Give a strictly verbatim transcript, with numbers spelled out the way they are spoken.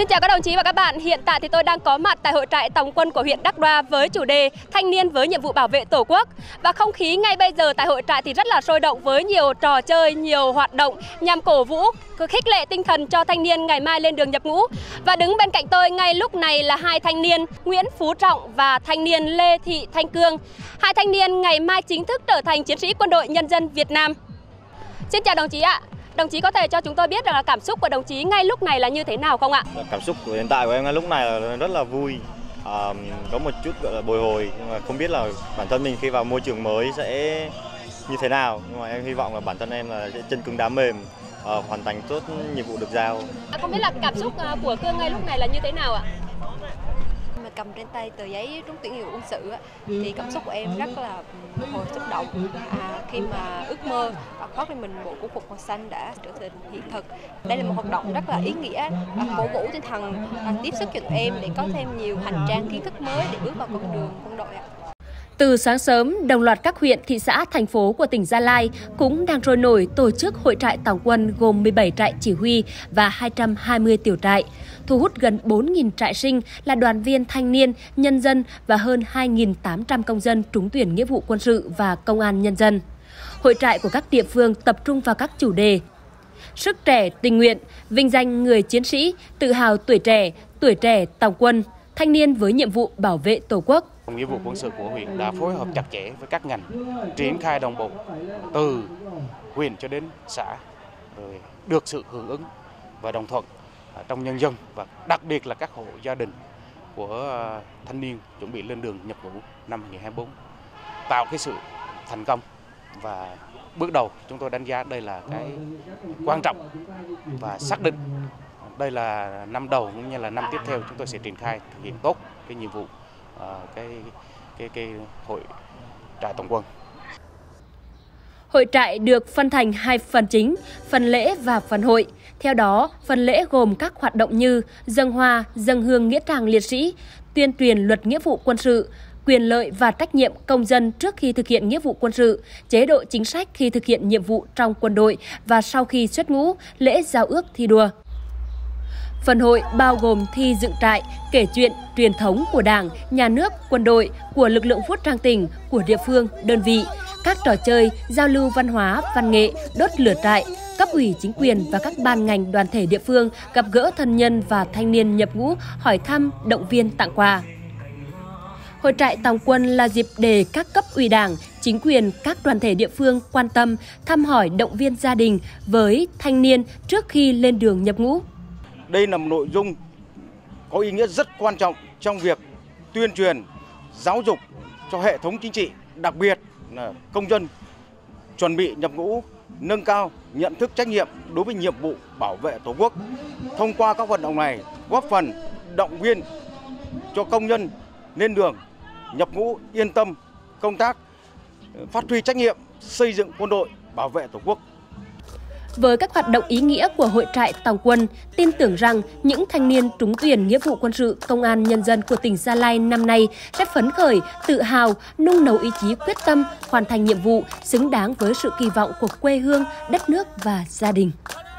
Xin chào các đồng chí và các bạn. Hiện tại thì tôi đang có mặt tại hội trại tòng quân của huyện Đắk Đoa với chủ đề Thanh niên với nhiệm vụ bảo vệ Tổ quốc. Và không khí ngay bây giờ tại hội trại thì rất là sôi động với nhiều trò chơi, nhiều hoạt động nhằm cổ vũ, khích lệ tinh thần cho thanh niên ngày mai lên đường nhập ngũ. Và đứng bên cạnh tôi ngay lúc này là hai thanh niên Nguyễn Phú Trọng và thanh niên Lê Thị Thanh Cương. Hai thanh niên ngày mai chính thức trở thành chiến sĩ Quân đội Nhân dân Việt Nam. Xin chào đồng chí ạ. Đồng chí có thể cho chúng tôi biết rằng là cảm xúc của đồng chí ngay lúc này là như thế nào không ạ? Cảm xúc của hiện tại của em ngay lúc này là rất là vui, à, có một chút gọi là bồi hồi, nhưng mà không biết là bản thân mình khi vào môi trường mới sẽ như thế nào. Nhưng mà em hy vọng là bản thân em là sẽ chân cứng đá mềm, à, hoàn thành tốt nhiệm vụ được giao. À, không biết là cảm xúc của Cương ngay lúc này là như thế nào ạ? Mà cầm trên tay tờ giấy trúng tuyển nghĩa vụ quân sự thì cảm xúc của em rất là hồi xúc động à, khi mà ước mơ khoác lên mình bộ quốc phục màu xanh đã trở thành hiện thực. Đây là một hoạt động rất là ý nghĩa, cổ vũ tinh thần, tiếp sức cho tụi em để có thêm nhiều hành trang kiến thức mới để bước vào con đường quân đội ạ. Từ sáng sớm, đồng loạt các huyện, thị xã, thành phố của tỉnh Gia Lai cũng đang sôi nổi tổ chức hội trại tòng quân gồm mười bảy trại chỉ huy và hai trăm hai mươi tiểu trại, thu hút gần bốn nghìn trại sinh là đoàn viên thanh niên, nhân dân và hơn hai nghìn tám trăm công dân trúng tuyển nghĩa vụ quân sự và công an nhân dân. Hội trại của các địa phương tập trung vào các chủ đề: sức trẻ tình nguyện, vinh danh người chiến sĩ, tự hào tuổi trẻ, tuổi trẻ tòng quân, thanh niên với nhiệm vụ bảo vệ Tổ quốc. Nghĩa vụ quân sự của huyện đã phối hợp chặt chẽ với các ngành, triển khai đồng bộ từ huyện cho đến xã, rồi được sự hưởng ứng và đồng thuận trong nhân dân và đặc biệt là các hộ gia đình của thanh niên chuẩn bị lên đường nhập ngũ năm hai nghìn không trăm hai mươi tư, tạo cái sự thành công. Và bước đầu chúng tôi đánh giá đây là cái quan trọng và xác định đây là năm đầu cũng như là năm tiếp theo chúng tôi sẽ triển khai thực hiện tốt cái nhiệm vụ uh, cái cái cái hội trại tổng quân. Hội trại được phân thành hai phần chính, phần lễ và phần hội. Theo đó, phần lễ gồm các hoạt động như dâng hoa, dâng hương nghĩa trang liệt sĩ, tuyên truyền luật nghĩa vụ quân sự, quyền lợi và trách nhiệm công dân trước khi thực hiện nghĩa vụ quân sự, chế độ chính sách khi thực hiện nhiệm vụ trong quân đội và sau khi xuất ngũ, lễ giao ước thi đua. Phần hội bao gồm thi dựng trại, kể chuyện, truyền thống của Đảng, Nhà nước, quân đội, của lực lượng vũ trang tỉnh, của địa phương, đơn vị, các trò chơi, giao lưu văn hóa, văn nghệ, đốt lửa trại, cấp ủy chính quyền và các ban ngành đoàn thể địa phương gặp gỡ thân nhân và thanh niên nhập ngũ, hỏi thăm, động viên, tặng quà. Hội trại tòng quân là dịp để các cấp ủy Đảng, chính quyền, các đoàn thể địa phương quan tâm, thăm hỏi, động viên gia đình với thanh niên trước khi lên đường nhập ngũ. Đây là một nội dung có ý nghĩa rất quan trọng trong việc tuyên truyền, giáo dục cho hệ thống chính trị, đặc biệt là công dân chuẩn bị nhập ngũ, nâng cao nhận thức trách nhiệm đối với nhiệm vụ bảo vệ Tổ quốc. Thông qua các hoạt động này, góp phần động viên cho công nhân lên đường nhập ngũ yên tâm công tác, phát huy trách nhiệm xây dựng quân đội bảo vệ Tổ quốc. Với các hoạt động ý nghĩa của hội trại tòng quân, tin tưởng rằng những thanh niên trúng tuyển nghĩa vụ quân sự công an nhân dân của tỉnh Gia Lai năm nay sẽ phấn khởi, tự hào, nung nấu ý chí quyết tâm hoàn thành nhiệm vụ xứng đáng với sự kỳ vọng của quê hương, đất nước và gia đình.